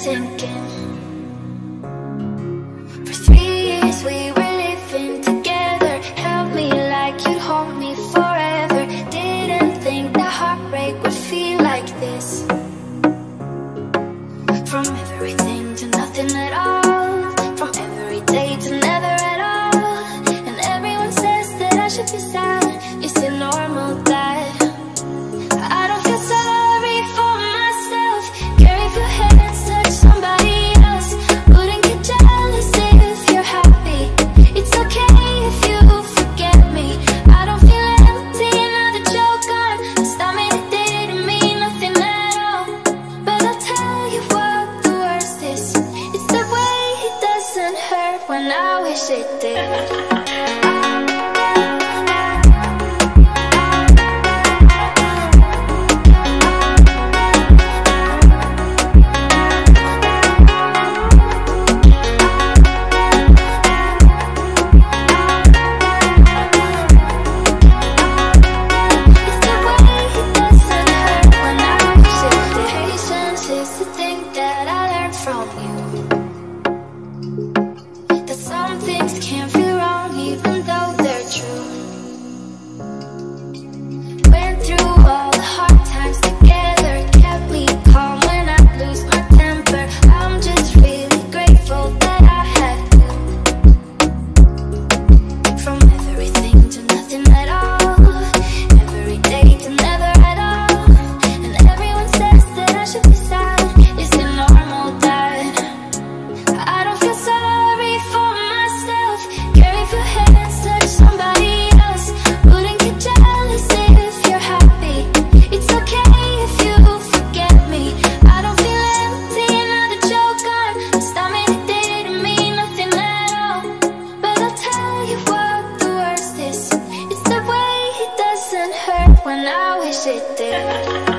sinking. For 3 years we were living together. Held me like you'd hold me forever. Didn't think that heartbreak would feel like this. From everything to nothing at all. From every day to never at all. And everyone says that I should be sad. Is it normal that I don't feel sorry for myself? Carry your hands, touch somebody else. Wouldn't get jealous if you're happy. It's okay if you forget me. I don't feel empty, another joke on a stomach that didn't mean nothing at all. But I'll tell you what the worst is. It's the way it doesn't hurt when I wish it did. From you, that some things can't feel wrong even though they're true. Went through all the hard times together, kept me calm when I lose my temper. I'm just really grateful that I had you. From everything to nothing at all, every day to never at all. And everyone says that I should be sad. Is it normal that I don't feel sorry for myself? Carry your hands, touch somebody else. Wouldn't get jealous if you're happy. It's okay if you forget me. I don't feel empty, another joke on a stomach that didn't mean nothing at all. But I'll tell you what the worst is. It's the way it doesn't hurt when I wish it did.